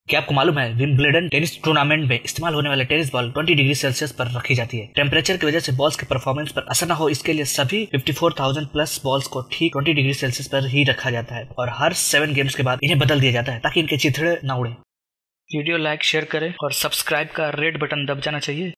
क्या आपको मालूम है विंबलडन टेनिस टूर्नामेंट में इस्तेमाल होने वाले टेनिस बॉल 20 डिग्री सेल्सियस पर रखी जाती है। टेम्परेचर की वजह से बॉल्स के परफॉर्मेंस पर असर न हो, इसके लिए सभी 54,000 प्लस बॉल्स को ठीक 20 डिग्री सेल्सियस पर ही रखा जाता है और हर 7 गेम्स के बाद इन्हें बदल दिया जाता है ताकि इनके चिथड़े न उड़े। वीडियो लाइक शेयर करें और सब्सक्राइब का रेड बटन दब जाना चाहिए।